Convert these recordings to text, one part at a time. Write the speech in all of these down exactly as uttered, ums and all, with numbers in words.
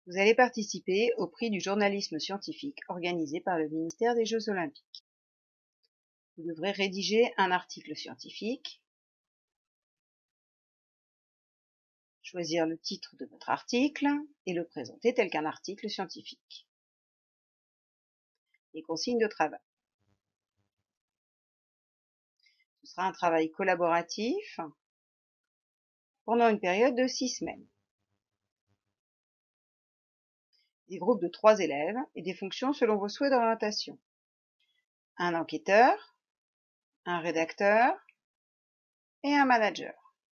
Vous allez participer au prix du journalisme scientifique organisé par le ministère des Jeux Olympiques. Vous devrez rédiger un article scientifique, choisir le titre de votre article et le présenter tel qu'un article scientifique. Les consignes de travail. Ce sera un travail collaboratif pendant une période de six semaines. Des groupes de trois élèves et des fonctions selon vos souhaits d'orientation. Un enquêteur, un rédacteur et un manager.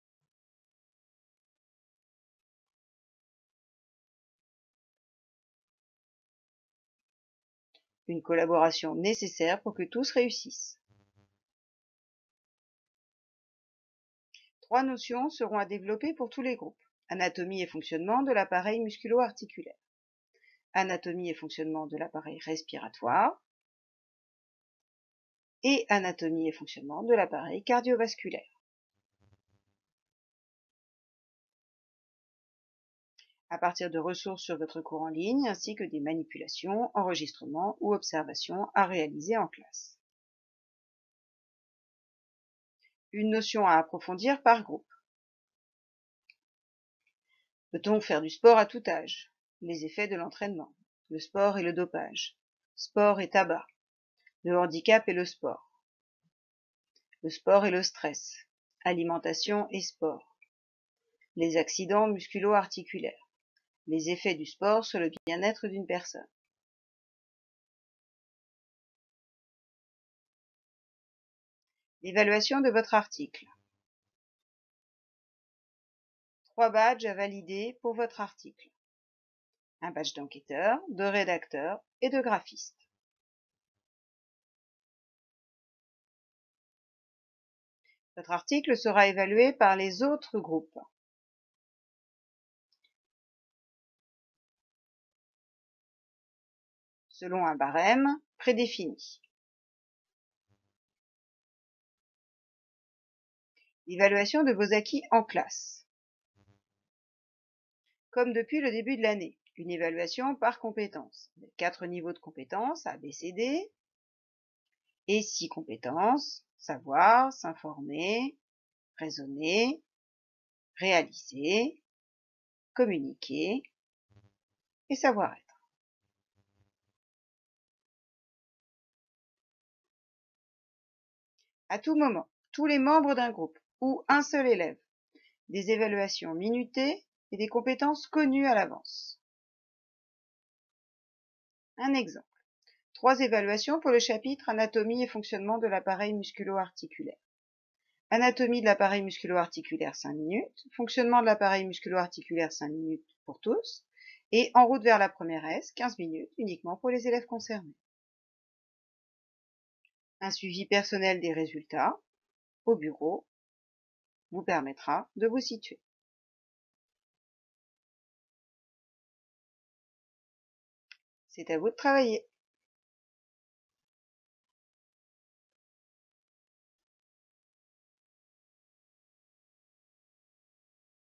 Une collaboration nécessaire pour que tous réussissent. Trois notions seront à développer pour tous les groupes. Anatomie et fonctionnement de l'appareil musculo-articulaire. Anatomie et fonctionnement de l'appareil respiratoire. Et anatomie et fonctionnement de l'appareil cardiovasculaire. À partir de ressources sur votre cours en ligne, ainsi que des manipulations, enregistrements ou observations à réaliser en classe. Une notion à approfondir par groupe. Peut-on faire du sport à tout âge? Les effets de l'entraînement. Le sport et le dopage. Sport et tabac. Le handicap et le sport. Le sport et le stress. Alimentation et sport. Les accidents musculo-articulaires. Les effets du sport sur le bien-être d'une personne. L'évaluation de votre article. Trois badges à valider pour votre article. Un badge d'enquêteur, de rédacteur et de graphiste. Votre article sera évalué par les autres groupes. Selon un barème prédéfini. L'évaluation de vos acquis en classe. Comme depuis le début de l'année, une évaluation par compétences. Quatre niveaux de compétences, A, B, C, D, et six compétences, savoir, s'informer, raisonner, réaliser, communiquer et savoir-être. À tout moment, tous les membres d'un groupe ou un seul élève, des évaluations minutées et des compétences connues à l'avance. Un exemple. Trois évaluations pour le chapitre Anatomie et fonctionnement de l'appareil musculo-articulaire. Anatomie de l'appareil musculo-articulaire cinq minutes, fonctionnement de l'appareil musculo-articulaire cinq minutes pour tous, et en route vers la première S, quinze minutes uniquement pour les élèves concernés. Un suivi personnel des résultats au bureau vous permettra de vous situer. C'est à vous de travailler.